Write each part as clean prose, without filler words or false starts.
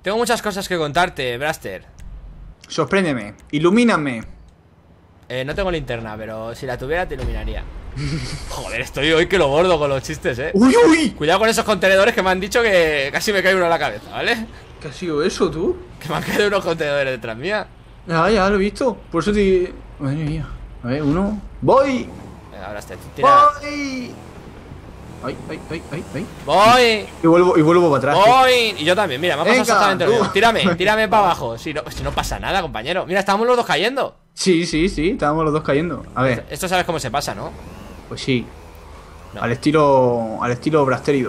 Tengo muchas cosas que contarte, Braster. Sorpréndeme, ilumíname. No tengo linterna, pero si la tuviera te iluminaría. Joder, estoy hoy que lo bordo con los chistes, ¡Uy, uy! Cuidado con esos contenedores que me han dicho que casi me cae uno a la cabeza, ¿vale? ¿Qué ha sido eso, tú? Que me han caído unos contenedores detrás mía. Ya lo he visto. Por eso te... Madre mía. A ver, uno. ¡Voy! Venga, Braster, tira. ¡Voy! ¡Ay! Voy. Y vuelvo para atrás. Voy. Y yo también, mira, me ha pasado Venga, exactamente lo mismo. tú. Tírame para abajo. Si no pasa nada, compañero. Mira, estamos los dos cayendo. Sí, estábamos los dos cayendo. A ver, Esto sabes cómo se pasa, ¿no? pues sí. No. Al estilo Brasterido.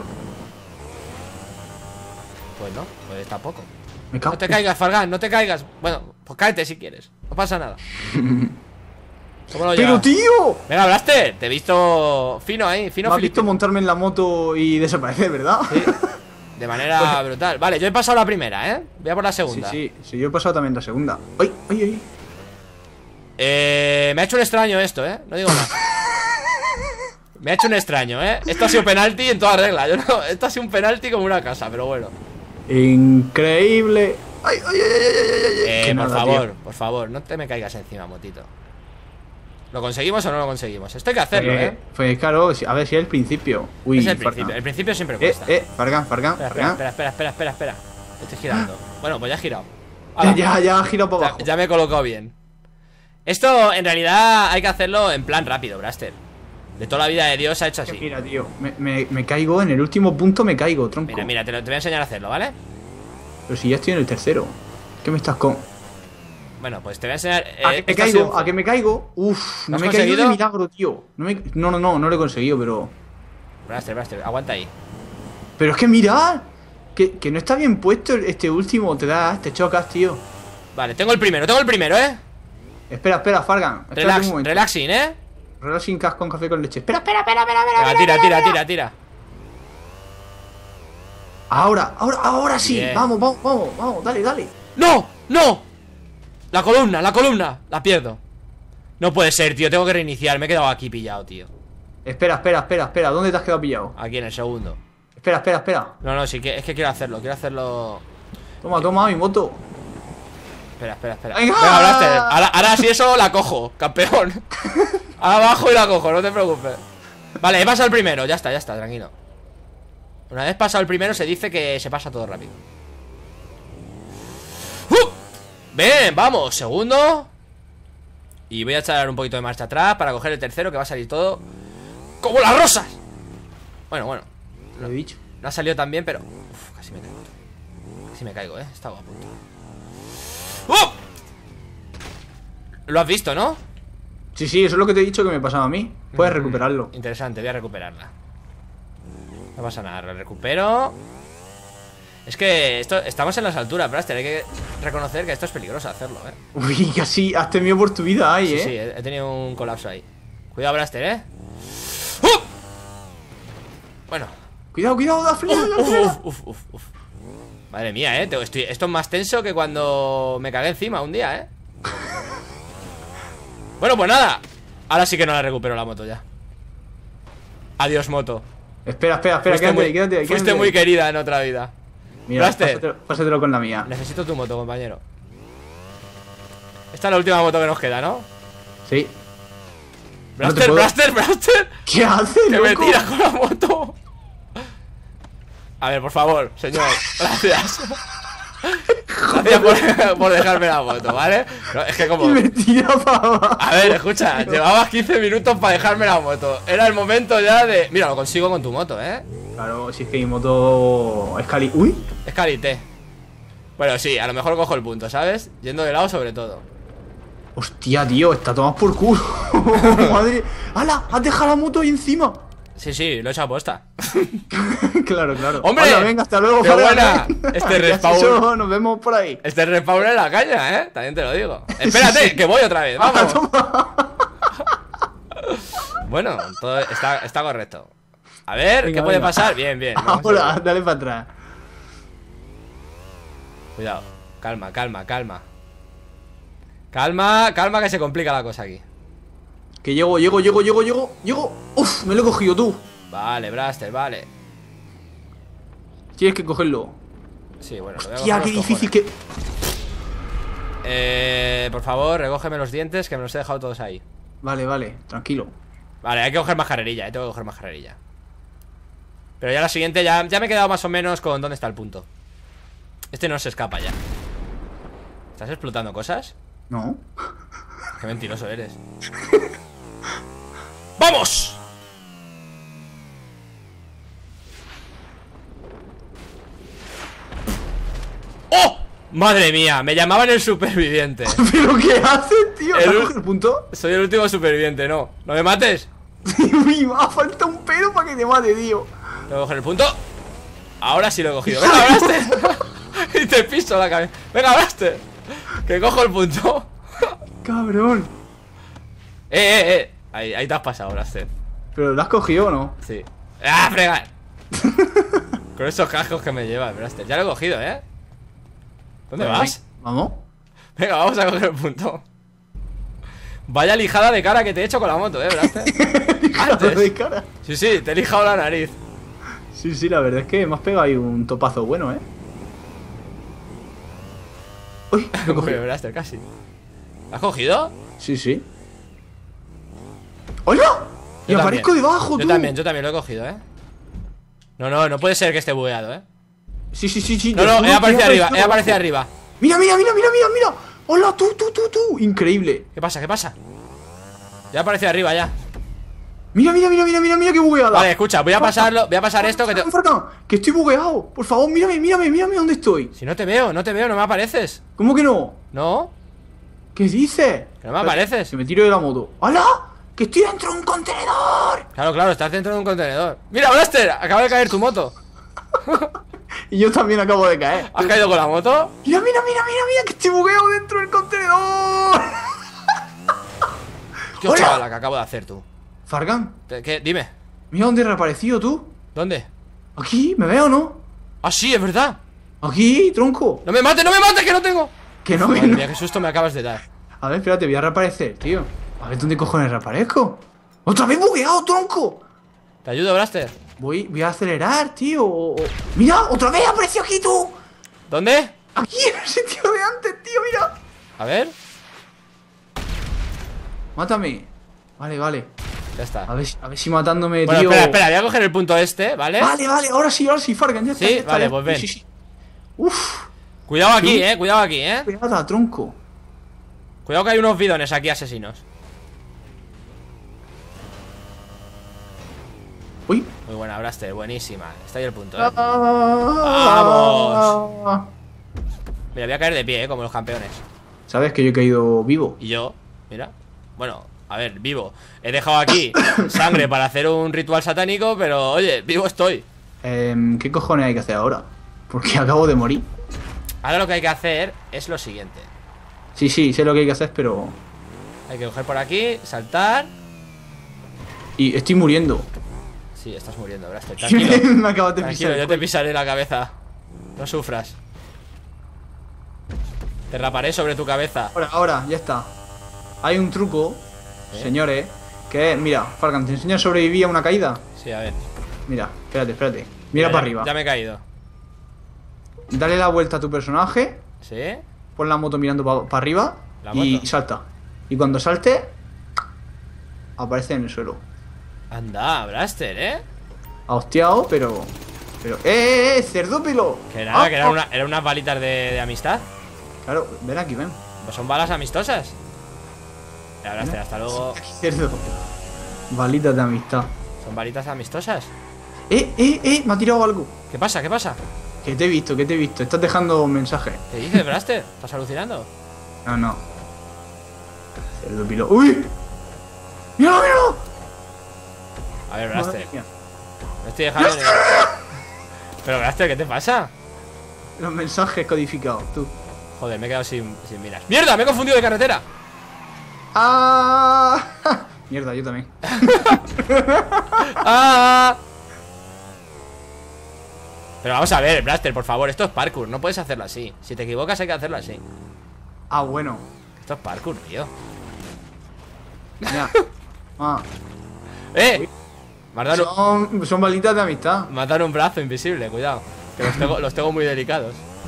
Pues no, pues tampoco. Me cago. No te caigas, Fargan, no te caigas. Bueno, pues cáete si quieres. No pasa nada. ¿Cómo lo ¡Pero llevas? tío! Venga, Blaster, te he visto fino ahí, fino Me has visto filipino. montarme en la moto y desaparecer, ¿verdad? Sí, de manera brutal. Vale, yo he pasado la primera, ¿eh? Voy a por la segunda. Sí, yo he pasado también la segunda. ¡Ay! Me ha hecho un extraño esto, ¿eh? No digo nada. Me ha hecho un extraño, ¿eh? Esto ha sido penalti en toda regla. Esto ha sido un penalti como una casa, pero bueno. Increíble. ¡Ay! Que Por nada, favor, tío. por favor, no te me caigas encima, motito. ¿Lo conseguimos o no lo conseguimos? Esto hay que hacerlo, ¿eh? Pues claro, a ver si es el principio. Uy, Es el Fargan. principio. El principio siempre cuesta. Fargan. Espera. Estoy girando. Bueno, pues ya he girado. Ya ha girado para abajo. Ya me he colocado bien. Esto en realidad hay que hacerlo en plan rápido, Braster. De toda la vida de Dios se ha hecho así. Mira, tío, me caigo en el último punto, me caigo, tronco. Mira, te voy a enseñar a hacerlo, ¿vale? Pero si ya estoy en el tercero. ¿Qué me estás con? Bueno, pues te voy a enseñar. A que me caigo. Uf, no has me he caído de conseguido? milagro, tío. No lo he conseguido, pero. Braster, aguanta ahí. Pero es que mira, que no está bien puesto este último, te chocas, tío. Vale, tengo el primero, ¿eh? Espera, Fargan. Espérate un momento. Relaxing, ¿eh? Relaxing cas con café con leche. Espera. Venga, tira. Ahora sí. Bien. Vamos, dale. ¡No! La columna, la pierdo. No puede ser, tío, tengo que reiniciar. Me he quedado aquí pillado, tío. Espera. ¿Dónde te has quedado pillado? Aquí en el segundo. Espera. No, sí, es que quiero hacerlo. Toma, mi moto. Espera. ¡Venga! Venga, Blaster. Ahora sí eso la cojo, campeón. Ahora bajo y la cojo, no te preocupes. Vale, he pasado el primero, ya está, tranquilo. Una vez pasado el primero se dice que se pasa todo rápido. Bien, vamos, segundo. Y voy a echar un poquito de marcha atrás para coger el tercero, que va a salir todo ¡como las rosas! Bueno, Lo he dicho. no ha salido tan bien, pero... Casi me caigo, estaba a punto. Lo has visto, ¿no? Sí, eso es lo que te he dicho que me pasaba a mí. Puedes recuperarlo. Interesante, voy a recuperarla. No pasa nada, lo recupero. Es que estamos en las alturas, Braster. Hay que reconocer que esto es peligroso hacerlo, Uy, casi has temido por tu vida ahí, Sí, he tenido un colapso ahí. Cuidado, Braster, Bueno. Cuidado, da frío. Uf. Madre mía, esto es más tenso que cuando me cagué encima un día, Bueno, pues nada. Ahora sí que no la recupero la moto ya. Adiós, moto. Espera, quédate. Fuiste muy querida en otra vida. Mira, Blaster. pásatelo con la mía. Necesito tu moto, compañero. Esta es la última moto que nos queda, ¿no? Sí. Blaster, No te Blaster. ¿Qué haces, Que me loco? tira con la moto. A ver, por favor, señor. Gracias. Gracias por dejarme la moto, ¿vale? No, es que como... Y me tira para abajo. A ver, escucha, llevabas 15 minutos para dejarme la moto. Era el momento ya de... Mira, lo consigo con tu moto, Claro, si es que mi moto es cali... Uy. Es calite. Bueno, sí, a lo mejor cojo el punto, ¿sabes? Yendo de lado sobre todo. Hostia, tío, está tomado por culo. Madre. ¡Hala! ¡Has dejado la moto ahí encima! Sí, lo he hecho a posta. Claro. ¡Hombre! Hala, venga, hasta luego, ¡Qué Fargan. buena! Este Ya respawn. eso, nos vemos por ahí. Este respawn es la caña, también te lo digo. Espérate, que voy otra vez, vamos. Bueno, todo está correcto. A ver, Venga, ¿qué puede venga. pasar? Bien, vamos a Ahora, ver. dale para atrás. Cuidado, calma. Calma que se complica la cosa aquí. Que llego. Uf, me lo he cogido tú. Vale, Braster, vale. Tienes que cogerlo. Sí, bueno, lo voy a Hostia, coger qué los difícil cojones. que... Por favor, recógeme los dientes, que me los he dejado todos ahí. Vale, vale, tranquilo. Vale, hay que coger más carrerilla, tengo que coger más carrerilla. Pero ya la siguiente, ya me he quedado más o menos con dónde está el punto. Este no se escapa ya. ¿Estás explotando cosas? No. Qué mentiroso eres. ¡Vamos! ¡Oh! Madre mía, me llamaban el superviviente. ¿Pero qué haces, tío? ¿Has cogido el punto? Soy el último superviviente, no. ¡No me mates! Me va a falta un pelo para que te mate, tío. Tengo que coger el punto. Ahora sí lo he cogido. ¡Venga, Blaster! Y te piso la cabeza. ¡Venga, Blaster! Que cojo el punto. Cabrón. Ahí te has pasado, Blaster. ¿Pero lo has cogido o no? Sí. ¡Ah, fregar! Con esos cascos que me llevas, Blaster. Ya lo he cogido, ¿eh? ¿Dónde vas? Vamos. Venga, vamos a coger el punto. Vaya lijada de cara que te he hecho con la moto, Blaster. Antes. De cara. Sí, sí, te he lijado la nariz. Sí, sí, la verdad es que me has pegado ahí un topazo bueno, ¿eh? Uy, lo he cogido. Blaster, casi. ¿Lo has cogido? Sí, sí. ¡Hola! Y Yo aparezco también. debajo, tú. Yo también lo he cogido, ¿eh? No puede ser que esté bugueado, ¿eh? Sí, sí, sí, sí. No, he aparecido arriba, aparecido abajo. arriba. Mira, mira, mira, mira, mira, mira. Hola, tú. Increíble. ¿Qué pasa? ¿Qué pasa? Ya he aparecido arriba, ya. Mira, mira, mira, mira, mira, mira qué bugueada. Vale, escucha, voy a pasar esto que te... Fargan, que estoy bugueado. Por favor, mírame, mírame, mírame dónde estoy. Si no te veo, no me apareces. ¿Cómo que no? ¿No? ¿Qué dices? Que no me apareces. Que me tiro de la moto. ¡Hala! ¡Que estoy dentro de un contenedor! Claro, estás dentro de un contenedor. Mira, Blaster, acaba de caer tu moto. Y yo también acabo de caer. ¿Has caído con la moto? Mira, mira, mira, mira, mira, que estoy bugueado dentro del contenedor. Qué Hola. chavala que acabo de hacer tú. Fargan, ¿Qué? Dime. mira dónde he reaparecido tú. ¿Dónde? Aquí, ¿me veo o no? Ah, sí, es verdad. Aquí, tronco. ¡No me mates, que no tengo! Que no, Madre que no. mía, qué susto me acabas de dar. A ver, espérate, voy a reaparecer, tío. A ver dónde cojones reaparezco. ¡Otra vez bugueado, tronco! ¿Te ayudo, Blaster? Voy a acelerar, tío. ¡Mira! ¡Otra vez apareció aquí, tú! ¿Dónde? Aquí, en el sitio de antes, tío, mira. A ver. Mátame. Vale, vale. Ya está. A ver si matándome, Bueno, tío. espera, voy a coger el punto este, ¿vale? Vale, ahora sí, Fargan, ya está. Sí, ya está, vale, ya. pues ven. Sí, sí. Uf, Cuidado aquí, cuidado aquí, pegada, tronco. Cuidado que hay unos bidones aquí asesinos. Uy. Muy buena, Blaster, buenísima. Está ahí el punto, ¡Vamos! Mira, voy a caer de pie, como los campeones. ¿Sabes que yo he caído vivo? Y yo, mira. Bueno, a ver, vivo. He dejado aquí sangre para hacer un ritual satánico, pero oye, vivo estoy. ¿Qué cojones hay que hacer ahora? Porque acabo de morir. Ahora lo que hay que hacer es lo siguiente. Sí, sé lo que hay que hacer, pero... Hay que coger por aquí, saltar. Y estoy muriendo. Sí, estás muriendo, Blaster, tranquilo. Me acabas de Tranquilo, pisar. yo te pisaré la cabeza. No sufras. Te raparé sobre tu cabeza. Ahora, ya está. Hay un truco, señores, que es... Mira, Fargan, ¿te enseño a sobrevivir a una caída? Sí, a ver. Mira, espérate. Mira para arriba. Ya me he caído. Dale la vuelta a tu personaje. ¿Sí? Pon la moto mirando para arriba. ¿La Y moto? salta. Y cuando salte, aparece en el suelo. Anda, Blaster, Ha hostiado, pero... ¡Cerdópilo! Que nada, que Ah, eran unas balitas de amistad. Claro, ven aquí, ven. Pues son balas amistosas. Ya, Blaster, hasta luego. Cerdo. Balitas de amistad. Son balitas amistosas. Me ha tirado algo. ¿Qué pasa? ¿Qué pasa? Que te he visto. Estás dejando un mensaje. ¿Qué dices, Blaster? ¿Estás alucinando? No. Cerdópilo. ¡Uy! ¡Míralo, míralo! A ver, Madre Blaster. mía. No estoy dejando ni... Pero, Blaster, ¿qué te pasa? Los mensajes codificados, tú. Joder, me he quedado sin miras. ¡Mierda! Me he confundido de carretera. ¡Ah! Mierda, yo también. ¡Ah! Pero vamos a ver, Blaster, por favor, esto es parkour, no puedes hacerlo así. Si te equivocas hay que hacerlo así. Ah, bueno. Esto es parkour, tío. Mira. Ah. ¡Eh! Son balitas de amistad. Matar un brazo invisible, cuidado. Que los tengo muy delicados.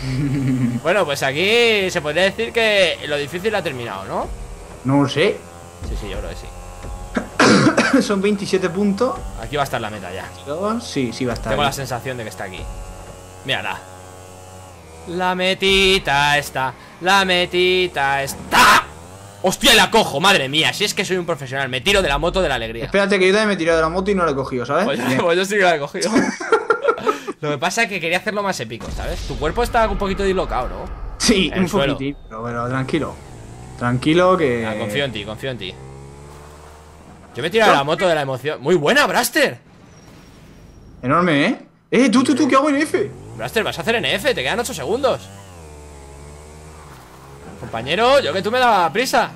Bueno, pues aquí se podría decir que lo difícil ha terminado, ¿no? No lo sé. Sí, sí, yo creo que sí. Son 27 puntos. Aquí va a estar la meta ya. Sí, sí va a estar. Tengo ahí. la sensación de que está aquí. Mírala. La metita está. La metita está. ¡Hostia, y la cojo! Madre mía, si es que soy un profesional. Me tiro de la moto de la alegría. Espérate que yo también me he tirado de la moto y no la he cogido, ¿sabes? Pues, Bien. pues yo sí que la he cogido. Lo que pasa es que quería hacerlo más épico, ¿sabes? Tu cuerpo está un poquito dislocado, ¿no? Sí, En el un suelo. poquitín, pero tranquilo. Tranquilo que... Ah, confío en ti, confío en ti. Yo me he tirado de la moto de la emoción. ¡Muy buena, Braster! Enorme, ¿eh? Tú, ¿qué hago en F? Braster, vas a hacer NF, te quedan 8 segundos. Compañero, yo que tú me daba prisa.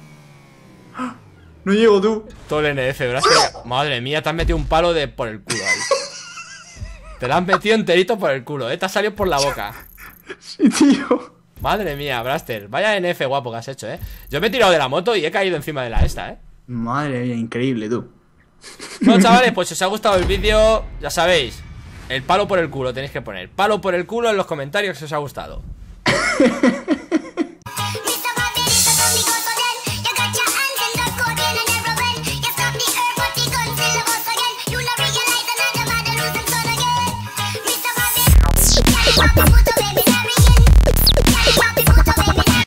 No llego, tú. Todo el NF, Braster. Madre mía, te has metido un palo de por el culo ahí. Te lo has metido enterito por el culo, te has salido por la boca. Sí, tío. Madre mía, Braster, vaya NF guapo que has hecho, Yo me he tirado de la moto y he caído encima de la esta, Madre mía, increíble, tú. Bueno, chavales, pues si os ha gustado el vídeo, ya sabéis, el palo por el culo tenéis que poner. Palo por el culo en los comentarios si os ha gustado. Puto